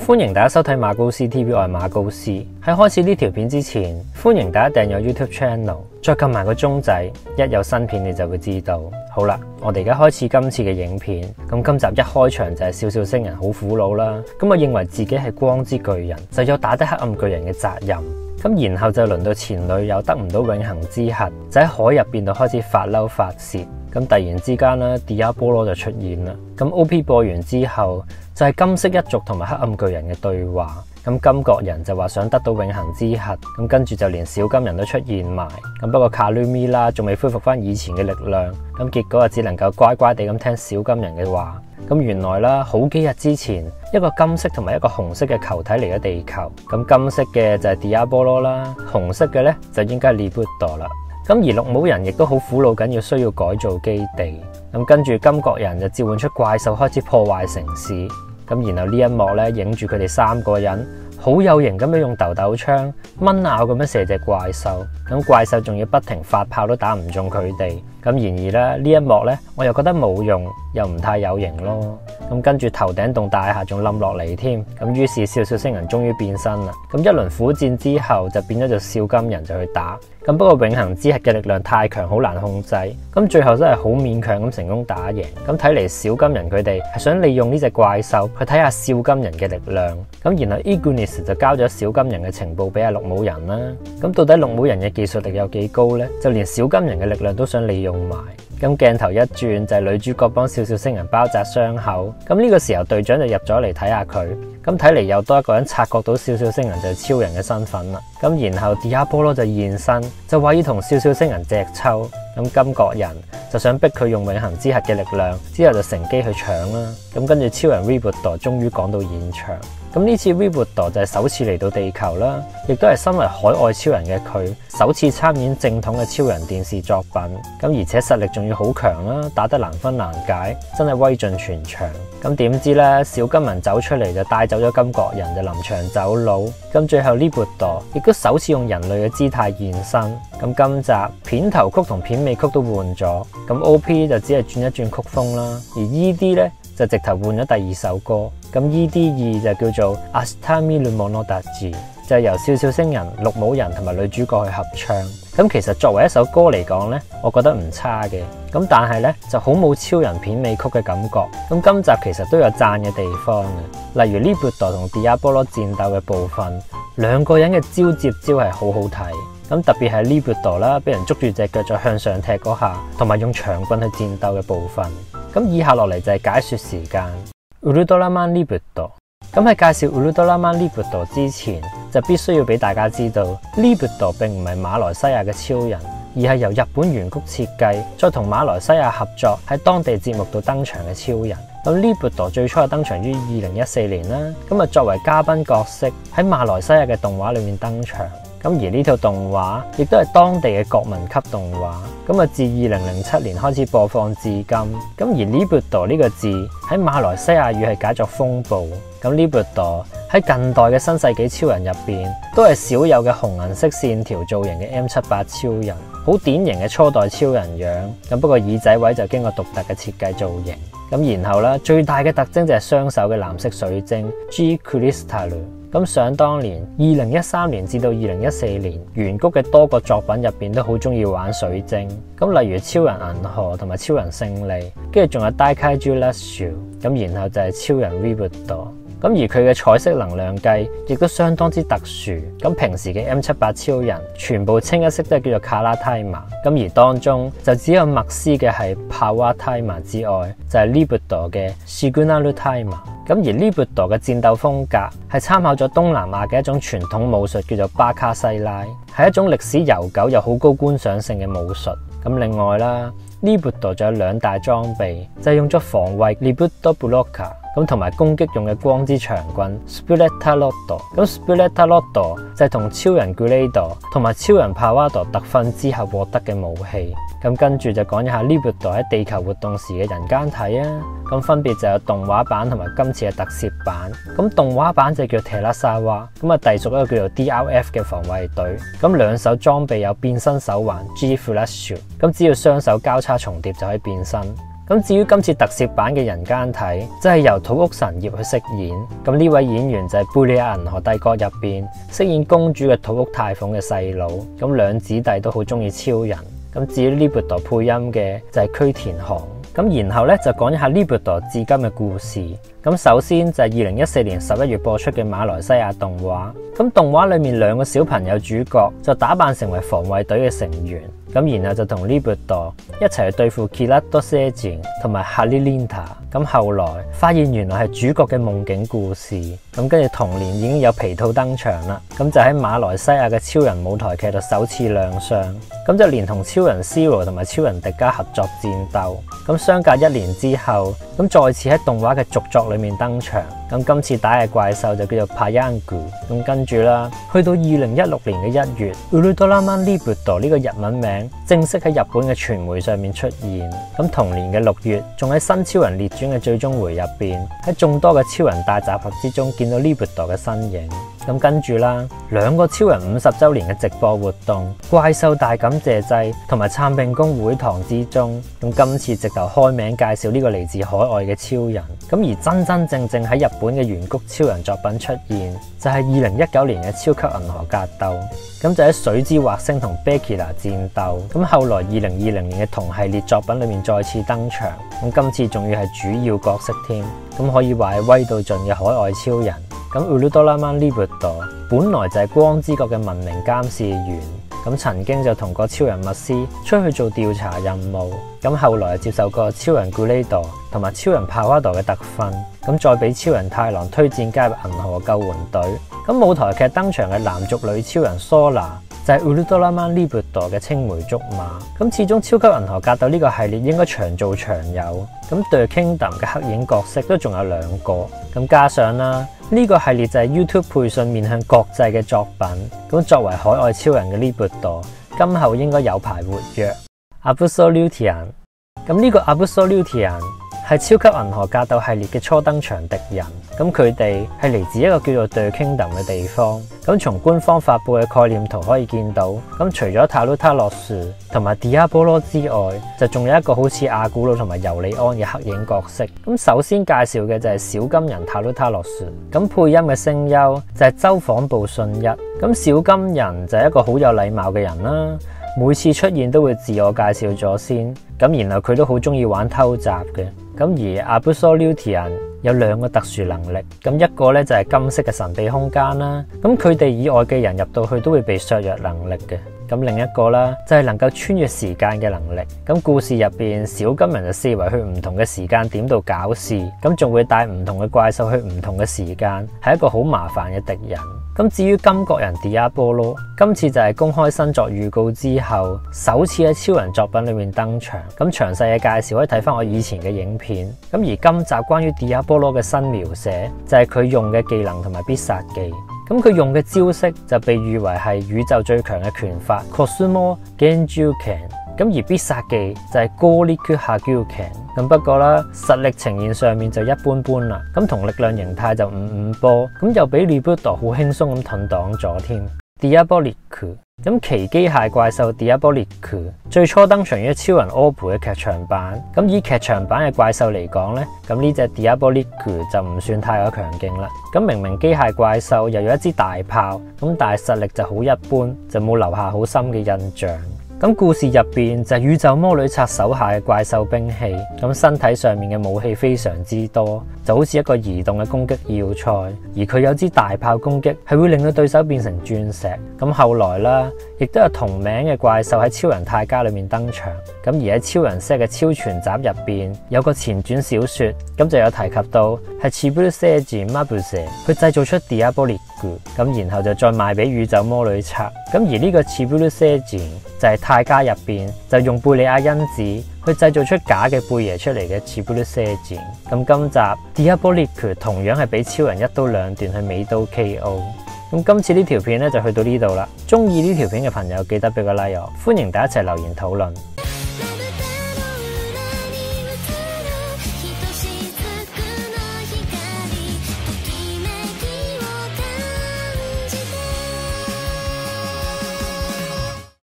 歡迎大家收睇馬高斯 TV， 我係馬高斯。喺開始呢條片之前，歡迎大家訂閱 YouTube Channel， 再撳埋個鐘仔，一有新片你就會知道。好啦，我哋而家開始今次嘅影片。咁今集一開場就係笑笑星人好苦惱啦。咁我認為自己係光之巨人，就有打低黑暗巨人嘅責任。咁然後就輪到前女友得唔到永恆之核，就喺海入邊度開始發嬲發洩。咁突然之間啦 Diabolo 就出現啦。咁 OP 播完之後，就係金色一族同埋黑暗巨人嘅對話。咁金角人就話想得到永恆之核，咁跟住就連小金人都出現埋。咁不過卡魯米啦仲未恢復翻以前嘅力量，咁結果就只能夠乖乖地咁聽小金人嘅話。咁原來啦，好幾日之前，一個金色同埋一個紅色嘅球體嚟咗地球。咁金色嘅就係 Diabolo 啦，紅色嘅呢就應該係 Libudo 啦。咁而綠帽人亦都好苦惱緊，要需要改造基地。咁跟住金角人就召喚出怪獸，開始破壞城市。咁然後呢一幕咧，影住佢哋三個人好有型咁樣用豆豆槍蚊咬咁樣射隻怪獸。咁怪獸仲要不停發炮都打唔中佢哋。咁然而咧，呢一幕咧，我又覺得冇用，又唔太有型咯。咁跟住頭頂棟大廈仲冧落嚟添。咁於是笑笑星人終於變身啦。咁一輪苦戰之後就變咗做笑金人就去打。咁不過永恆之核嘅力量太強，好難控制。咁最後真係好勉強咁成功打贏。咁睇嚟小金人佢哋係想利用呢隻怪獸去睇下笑金人嘅力量。咁然後 Ignis 就交咗小金人嘅情報俾阿綠帽人啦。咁到底綠帽人嘅技術力有幾高呢？就連小金人嘅力量都想利用埋。咁鏡頭一轉就係女主角幫笑笑星人包紮傷口。咁呢個時候隊長就入咗嚟睇下佢。咁睇嚟又多一個人察覺到笑笑星人就係超人嘅身份啦。咁然後 Diabolo 就現身，就話要同笑笑星人隻抽。咁金角人就想逼佢用永恆之核嘅力量，之後就乘機去搶啦。咁跟住超人 Ribudo 終於趕到現場。咁呢次 Ribudo 就係首次嚟到地球啦，亦都係身為海外超人嘅佢首次參演正統嘅超人電視作品。咁而且實力仲要好強啦，打得難分難解，真係威盡全場。咁點知呢，小金人走出嚟就帶走咗金角人，就臨場走佬。咁最後 Ribudo 亦都首次用人類嘅姿態現身。咁今集片頭曲同片尾曲都換咗。咁 OP 就只係轉一轉曲風啦，而 ED 呢就直頭換咗第二首歌。咁 ED2 就叫做 Astami no Monodachi， 就係由笑笑星人、綠帽人同埋女主角去合唱。咁其實作為一首歌嚟講呢，我覺得唔差嘅。咁但係呢就好冇超人片尾曲嘅感覺。咁今集其實都有讚嘅地方嘅，例如 Libudo 同 Diabolo 戰鬥嘅部分，兩個人嘅招接招係好好睇。咁特別係 Libudo 啦，俾人捉住隻腳再向上踢嗰下，同埋用長棍去戰鬥嘅部分。咁以下落嚟就係解說時間。Ultraman Libudo。咁喺介紹 Ultraman Libudo 之前，就必須要俾大家知道 Libudo 並唔係馬來西亞嘅超人，而係由日本原曲設計，再同馬來西亞合作喺當地節目度登場嘅超人。咁 Libudo 最初係登場於2014年啦，咁啊作為嘉賓角色喺馬來西亞嘅動畫裏面登場。咁而呢套動畫亦都係當地嘅國民級動畫，咁啊自2007年開始播放至今。咁而 Libudo 呢個字喺馬來西亞語係解作風暴。咁 Libudo 喺近代嘅新世紀超人入邊，都係少有嘅紅銀色線條造型嘅 M78 超人，好典型嘅初代超人樣。咁不過耳仔位就經過獨特嘅設計造型。咁然後咧，最大嘅特徵就係雙手嘅藍色水晶 G Crystal。咁想當年2013年至到2014年，原曲嘅多個作品入邊都好中意玩水晶。咁例如超人銀河同埋超人勝利，跟住仲有 Daikaiju Rush， 咁然後就係超人 Ribudo。咁而佢嘅彩色能量計亦都相當之特殊。咁平時嘅 M78 超人全部清一色都係叫做卡拉泰瑪，咁而當中就只有麥斯嘅係帕瓦泰瑪之外，就係 Libudo 嘅 Shigunaru 泰瑪。咁而 Libudo 嘅戰鬥風格係參考咗東南亞嘅一種傳統武術，叫做巴卡西拉，係一種歷史悠久又好高觀賞性嘅武術。咁另外啦， Libudo 仲有兩大裝備，就係用咗防衛 Libudo Blocker， 咁同埋攻擊用嘅光之長棍 Spiretta Lotto。 咁 Spiretta Lotto 就係同超人 Gulado 同埋超人 Pawado 特訓之後獲得嘅武器。咁跟住就講一下 Libudo 喺地球活動時嘅人間體啊。咁分別就有動畫版同埋今次嘅特攝版。咁動畫版就叫 Terasawa， 咁啊隸屬一個叫做 DRF 嘅防衛隊。咁兩手裝備有變身手環 G Flash， 咁只要雙手交叉重疊就可以變身。 咁至於今次特攝版嘅人間體，就係由土屋神葉去飾演。咁呢位演員就係貝利亞銀河帝國入邊飾演公主嘅土屋太鳳嘅細佬。咁兩姊弟都好中意超人。咁至於呢部度配音嘅就係駒田航。咁然後咧就講一下呢部度至今嘅故事。咁首先就係2014年11月播出嘅馬來西亞動畫。咁動畫裏面兩個小朋友主角就打扮成為防衛隊嘅成員。咁然後就同呢部度一齊去對付 Kirado Seijin 同埋 Halilintar。咁後來發現原來係主角嘅夢境故事。咁跟住同年已經有皮套登場啦。咁就喺馬來西亞嘅超人舞台劇度首次亮相。咁就連同超人 Zero 同埋超人迪迦合作戰鬥。咁相隔1年之後，咁再次喺動畫嘅續作裏面登場。咁今次打嘅怪獸就叫做 Payangu。咁跟住啦，去到2016年嘅1月 Ultraman Libudo 呢個日文名正式喺日本嘅傳媒上面出現。咁同年嘅6月，仲喺新超人列傳嘅最終回入邊，喺眾多嘅超人大集合之中見到 Libudo 嘅身影。咁跟住啦，兩個超人50週年嘅直播活動、怪獸大感謝祭同埋參並公會堂之中，咁今次直頭開名介紹呢個嚟自海外嘅超人。咁而真真正正喺日本嘅圓谷超人作品出現，就係2019年嘅超級銀河格鬥。咁就喺水之惑星同 Bekira 戰鬥。咁後來2020年嘅同系列作品裏面再次登場。咁今次仲要係主要角色添。咁可以話係威到盡嘅海外超人。咁 Ultraman Libudo 本來就係光之國嘅文明監視員。咁曾經就同過超人密斯出去做調查任務。咁後來接受過超人 Gulado 同埋超人帕瓦多嘅特訓。咁再俾超人太郎推薦加入銀河救援隊。咁舞台劇登場嘅男族女超人 Sora 就係 Ultraman Libudo 嘅青梅竹馬。咁始終超級銀河格鬥呢個系列應該長做長有。咁 The Kingdom 嘅黑影角色都仲有2個。咁加上啦，呢個系列就係 YouTube 配信面向國際嘅作品。咁作為海外超人嘅 Libudo，今後應該有排活躍。Absolutian， 咁呢個 Absolutian 係超級銀河格鬥系列嘅初登場敵人。咁佢哋係嚟自一個叫做 The Kingdom 嘅地方。咁從官方發布嘅概念圖可以見到，咁除咗塔魯塔洛樹同埋 Diabolo 之外，就仲有一個好似阿古魯同埋尤里安嘅黑影角色。咁首先介紹嘅就係小金人塔魯塔洛樹。咁配音嘅聲優就係周訪部信一。咁小金人就係一個好有禮貌嘅人啦。每次出現都會自我介紹咗先，咁然後佢都好中意玩偷襲嘅。咁而 Absolutian 有2個特殊能力，咁一個咧就係金色嘅神秘空間啦，咁佢哋以外嘅人入到去都會被削弱能力嘅。咁另一個啦就係能夠穿越時間嘅能力。咁故事入邊小金人就四圍去唔同嘅時間點度搞事，咁仲會帶唔同嘅怪獸去唔同嘅時間，係一個好麻煩嘅敵人。咁至於金國人 Diabolo， 今次就係公開新作預告之後，首次喺超人作品裏面登場。咁詳細嘅介紹可以睇翻我以前嘅影片。咁而今集關於 Diabolo 嘅新描寫，就係佢用嘅技能同埋必殺技。咁佢用嘅招式就被譽為係宇宙最強嘅拳法 Cosmo Genjuken。咁而必殺技就係 Goriku Hagyuken。咁不過啦，實力呈現上面就一般般啦。咁同力量形態就5-5波，咁又俾 Libudo 好輕鬆咁盾擋咗添。Diabolique， 咁奇機械怪獸 Diabolique 最初登場於超人柯普嘅劇場版。咁以劇場版嘅怪獸嚟講呢，咁呢隻 Diabolique 就唔算太過強勁啦。咁明明機械怪獸又有一支大炮，咁但係實力就好一般，就冇留下好深嘅印象。咁故事入邊就係宇宙魔女賊手下嘅怪獸兵器，咁身體上面嘅武器非常之多，就好似一個移動嘅攻擊要塞。而佢有支大炮攻擊係會令到對手變成鑽石。咁後來啦，亦都有同名嘅怪獸喺超人泰迦裏面登場。咁而喺超人 set 嘅超全集入邊有個前傳小說，咁就有提及到係 Chiburu Seiji Mabuse 去製造出 Diabolique， 咁然後就再賣俾宇宙魔女賊。咁而呢個 Chiburu Seiji 就係泰迦入邊就用貝利亞因子去製造出假嘅貝爺出嚟嘅 Chiburu Seiji。咁今集 Diabolique 同樣係俾超人一刀兩斷去美刀 KO。咁今次呢條片咧就去到呢度啦。中意呢條片嘅朋友記得俾個 like，歡迎大家一齊留言討論。